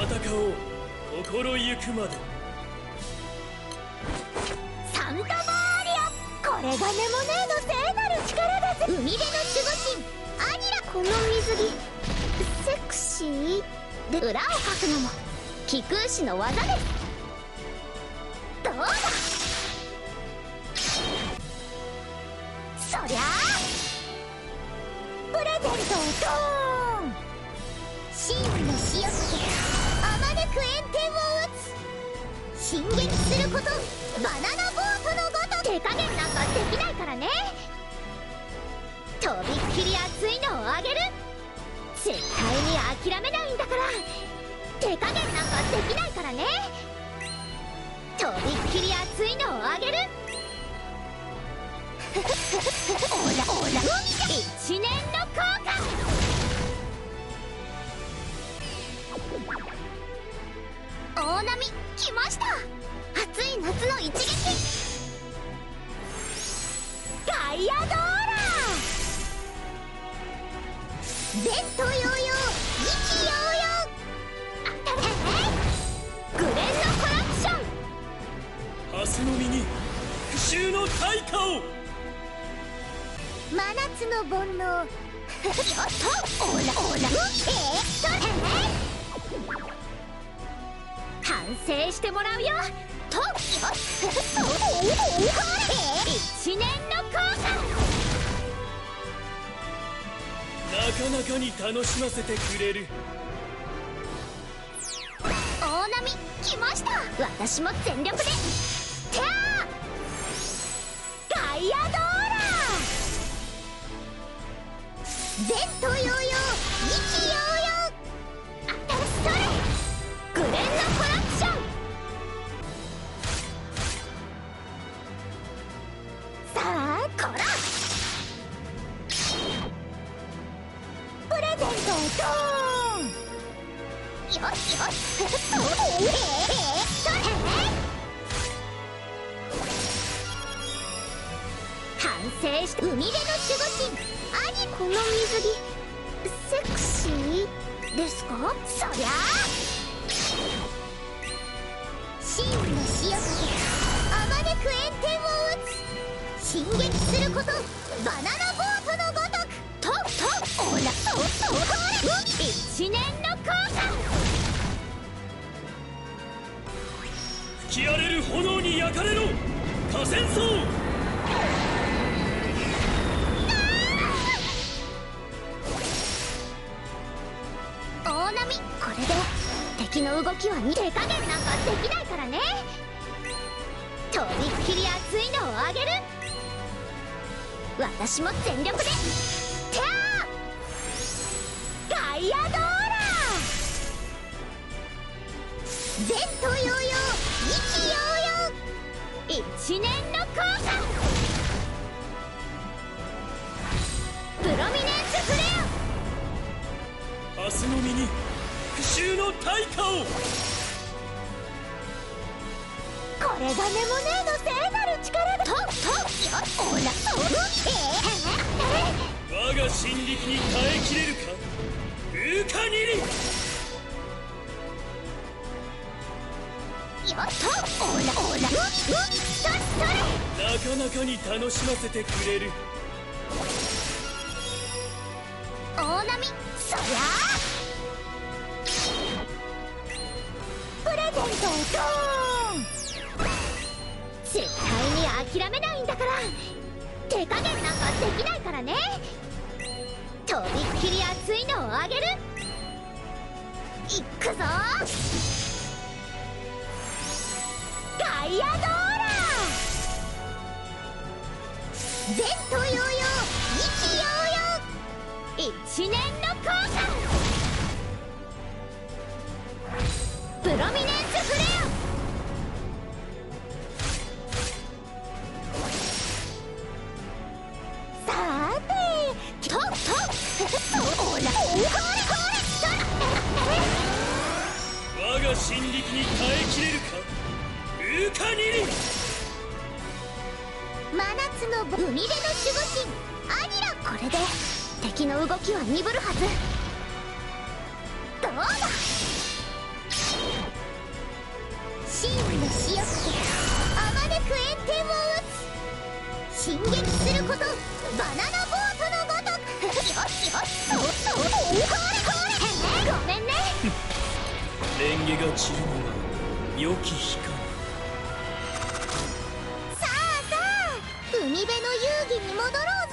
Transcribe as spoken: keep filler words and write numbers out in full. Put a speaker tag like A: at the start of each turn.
A: おう、心ゆくまで。
B: サンタマーリア、これがネモネーの聖なる力だぜ。海辺の守護神アニラ、この水着セクシーで裏をかくのも貴空士の技です。どうだ、そりゃあプレゼントをドーン。真の潮風あまねく炎天を打つ。進撃することバナナボートのごと。手加減なんかできないからね。とびっきり熱いのをあげる。絶対に諦めないんだから。手加減なんかできないからね。とびっきり熱いのをあげる。オラオラ一年の効果。大波来ました。暑い夏の一撃。ガイアドーラ前途洋々意気揚々。当たれグレンのコラプション。
A: 明日の身に復讐の対価を。
B: 真夏の煩悩よっとオラオラえー、それ完成してもらうよとよっ一年の効果。
A: なかなかに楽しませてくれる。
B: 大波来ました。私も全力でてあガイアドーラ前途洋々意気揚々。あたそれグレンのコラプション。さあこらプレゼントをドーン。よしよしえー、それ完成し海辺の守護神兄、この水着セクシーですか。そりゃあ真の潮風あまねく炎天を打つ。進撃することバナナボートのごとく。ととオラととこれ一年の効果。
A: 吹き荒れる炎に焼かれろ河川層。
B: 大波これで敵の動きは手加減なんかできないからね。とびっきり熱いのをあげる。私も全力でてあガイアドーラ前途洋々意気揚々。一年の効果。プロミネンスフレア。
A: 明日の身に復讐の対価を。
B: これがネモネーの聖なる力だ。ととよオラとえー、
A: 我が神力に耐えきれるかウーカニリ。
B: よっとオラオラそそれ
A: なかなかに楽しませてくれる。
B: 大波そりゃあプレゼントをドーン。絶対に諦めないんだから。手加減なんかできないからね。とびっきり熱いのをあげる。いっくぞガイアドーラ前途洋々意気揚々。一年の効果。プロミネンスフレア。さてととオラこれこれ
A: 我が神力に耐えきれるかウーカニリ。
B: 真夏の海辺の守護神アニラ、これで敵の動きは鈍るはず。どうだ真の潮風あまねく炎天を打つ。進撃することバナナボートのごとく。よしよし、そうそう、これこれ、ごめんね。
A: レンゲが散るのは良き日か。
B: さあさあ、海辺の遊戯に戻ろうぜ。